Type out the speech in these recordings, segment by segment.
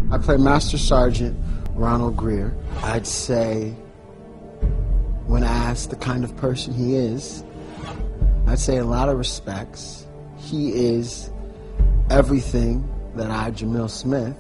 I play Master Sergeant Ronald Greer. I'd say, when asked the kind of person he is, I'd say in a lot of respects, he is everything that I, Jamil Smith,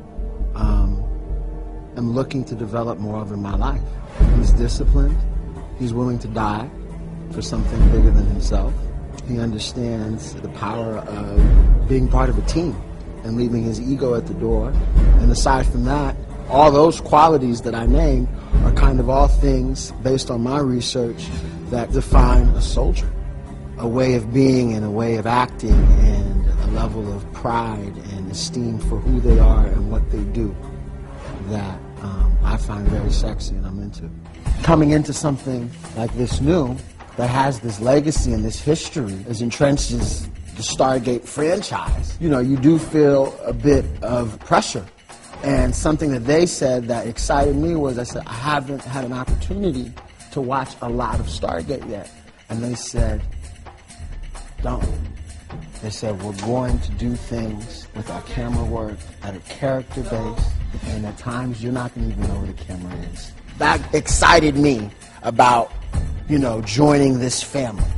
am looking to develop more of in my life. He's disciplined. He's willing to die for something bigger than himself. He understands the power of being part of a team and leaving his ego at the door. And aside from that, all those qualities that I named are kind of all things, based on my research, that define a soldier. A way of being and a way of acting and a level of pride and esteem for who they are and what they do that I find very sexy and I'm into. Coming into something like this new, that has this legacy and this history as entrenched as the Stargate franchise, you know, you do feel a bit of pressure. And something that they said that excited me was, I said, I haven't had an opportunity to watch a lot of Stargate yet. And they said, don't. They said, we're going to do things with our camera work at a character base, and at times you're not going to even know where the camera is. That excited me about, you know, joining this family.